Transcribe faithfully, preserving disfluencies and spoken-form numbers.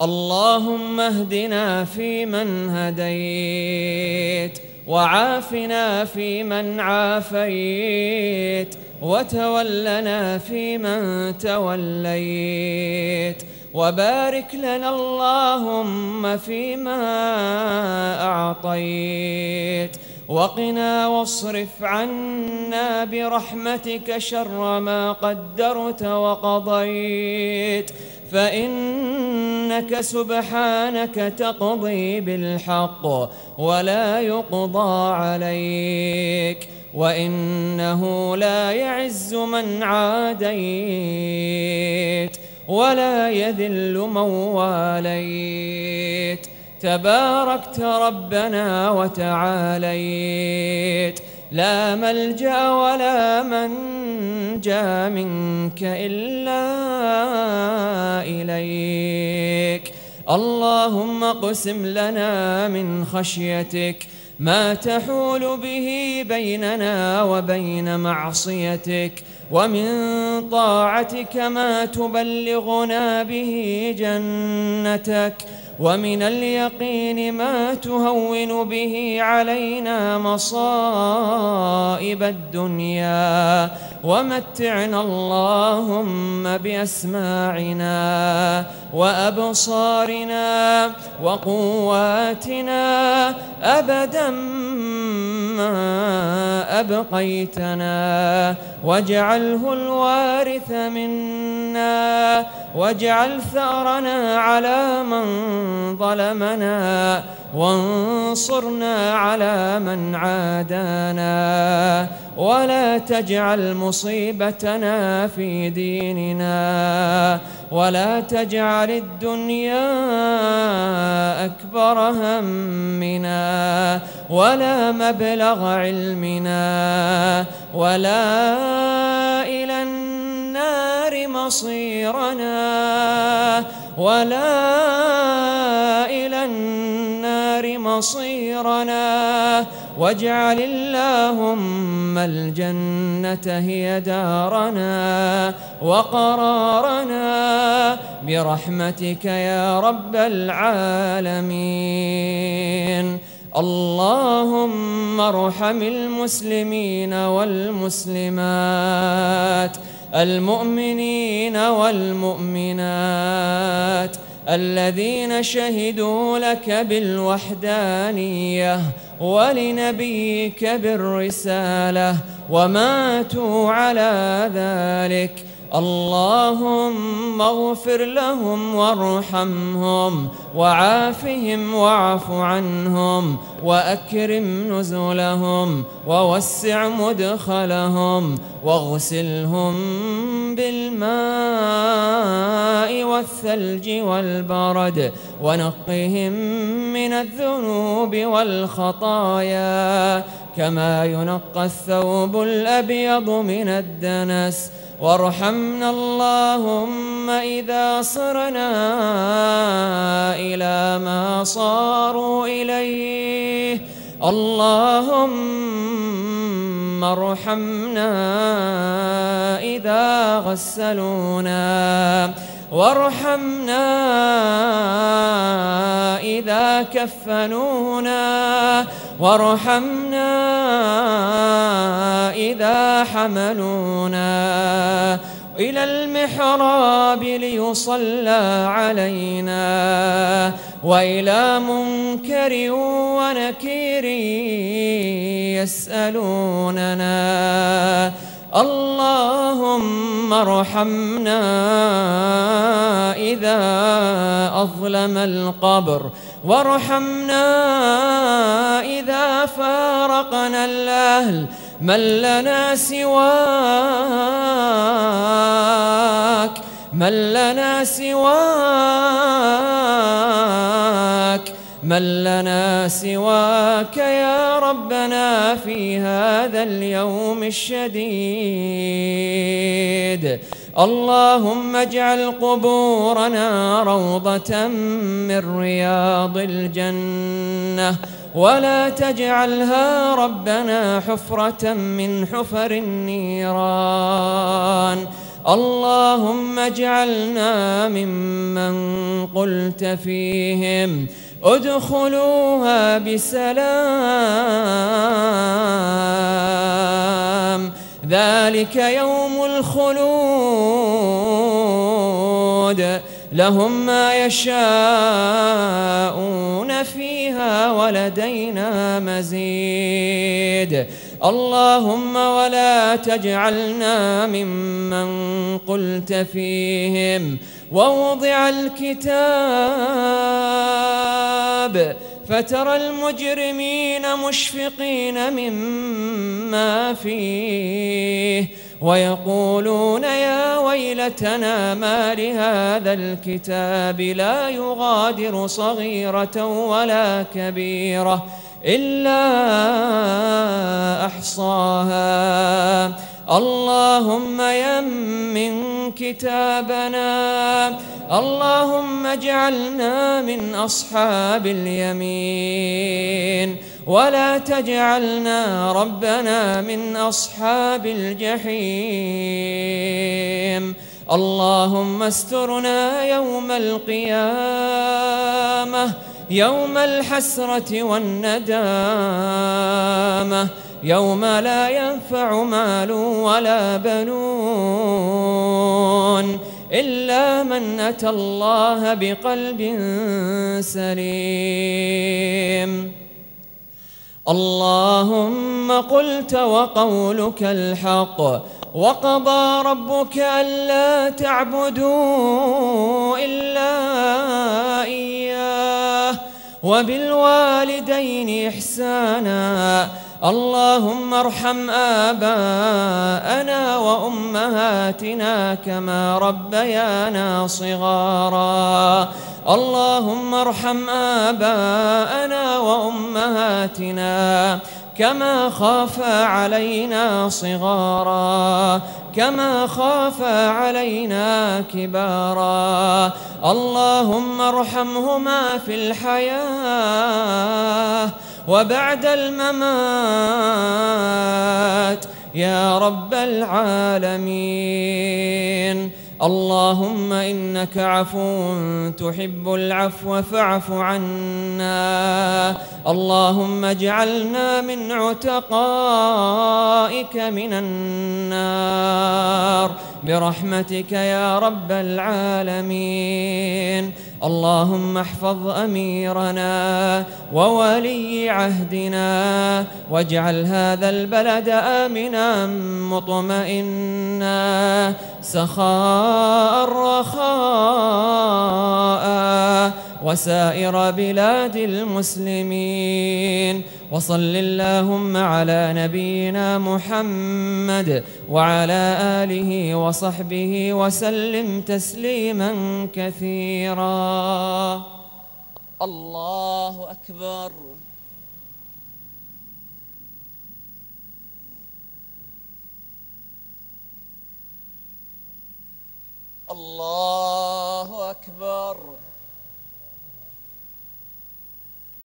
اللهم اهدنا فيمن هديت، وعافنا فيمن عافيت، وتولنا فيمن توليت، وبارك لنا اللهم فيما أعطيت، وقنا واصرف عنا برحمتك شر ما قدرت وقضيت، فإنك سبحانك تقضي بالحق ولا يقضى عليك، وإنه لا يعز من عاديت ولا يذل من واليت، تباركت ربنا وتعاليت، لا ملجأ ولا منجا منك إلا إليك. اللهم اقسم لنا من خشيتك ما تحول به بيننا وبين معصيتك، ومن طاعتك ما تبلغنا به جنتك، ومن اليقين ما تهون به علينا مصائب الدنيا، ومتعنا اللهم بأسماعنا وأبصارنا وقواتنا أبدا ما أبقيتنا، واجعله الوارث منا، واجعل ثأرنا على من ظلمنا، وانصرنا على من عادانا، ولا تجعل مصيبتنا في ديننا، ولا تجعل الدنيا أكبر همنا ولا مبلغ علمنا، ولا إلى النار مصيرنا، ولا إلى النار مصيرنا، واجعل اللهم الجنة هي دارنا وقرارنا برحمتك يا رب العالمين. اللهم ارحم المسلمين والمسلمات، المؤمنين والمؤمنات، الذين شهدوا لك بالوحدانية ولنبيك بالرسالة وماتوا على ذلك. اللهم اغفر لهم وارحمهم وعافهم واعف عنهم وأكرم نزلهم ووسع مدخلهم واغسلهم بالماء والثلج والبرد، ونقهم من الذنوب والخطايا كما ينقى الثوب الأبيض من الدنس. وارحمنا اللهم إذا صرنا إلى ما صاروا إليه. اللهم ارحمنا إذا غسلونا، وارحمنا إذا كفنونا، وارحمنا إذا حملونا إلى المحراب ليصلى علينا، وإلى منكر ونكير يسألوننا. اللهم ارحمنا إذا أظلم القبر، وارحمنا إذا فارقنا الأهل، من لنا سواك، من لنا سواك، من لنا سواك يا ربنا في هذا اليوم الشديد. اللهم اجعل قبورنا روضة من رياض الجنة، ولا تجعلها ربنا حفرة من حفر النيران. اللهم اجعلنا ممن قلت فيهم ادخلوها بسلام ذلك يوم الخلود لهم ما يشاءون فيها ولدينا مزيد اللهم ولا تجعلنا ممن قلت فيهم ووضع الكتاب فترى المجرمين مشفقين مما فيه ويقولون يا ويلتنا ما لهذا الكتاب لا يغادر صغيرة ولا كبيرة إلا أحصاها اللهم يمن كتابنا اللهم اجعلنا من أصحاب اليمين ولا تجعلنا ربنا من أصحاب الجحيم اللهم استرنا يوم القيامة يوم الحسرة والندامة يوم لا ينفع مال ولا بنون إلا من أتى الله بقلب سليم اللهم قلت وقولك الحق وقضى ربك ألا تعبدوا إلا إياه وبالوالدين إحسانا اللهم ارحم آباءنا وأمهاتنا كما ربيانا صغارا اللهم ارحم آباءنا وأمهاتنا كما خافا علينا صغارا كما خافا علينا كبارا اللهم ارحمهما في الحياة وبعد الممات يا رب العالمين اللهم إنك عفو تحب العفو فاعف عنا اللهم اجعلنا من عتقائك من النار برحمتك يا رب العالمين اللهم احفظ أميرنا وولي عهدنا واجعل هذا البلد آمنا مطمئنا سخاء رخاء وسائر بلاد المسلمين وصل اللهم على نبينا محمد وعلى آله وصحبه وسلم تسليما كثيرا الله أكبر الله أكبر